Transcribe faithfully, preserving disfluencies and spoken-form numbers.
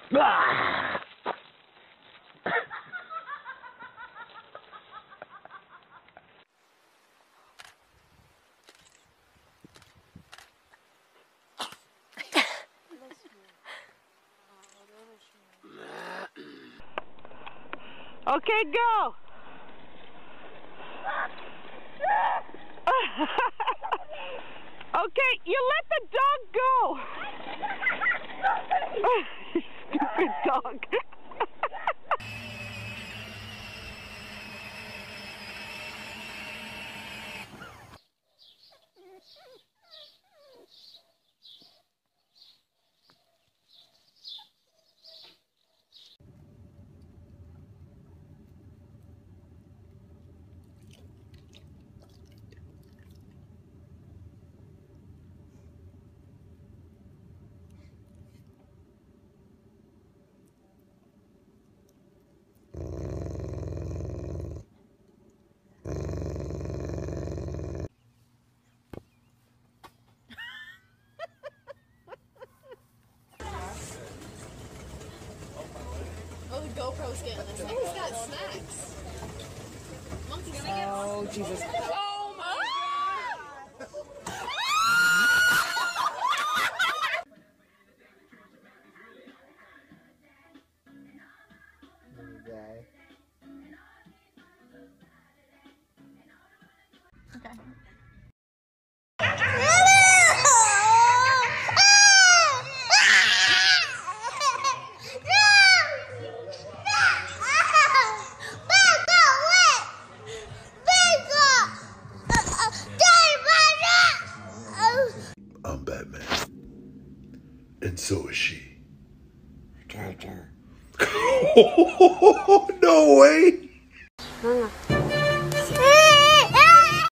Ah! Okay, go! Okay, you let the dog go! Stupid dog. Oh, the GoPro's getting this. Oh, he's got snacks. Monkey's gonna get Oh, Jesus. Oh, my God. Okay. I'm Batman. And so is she. No way!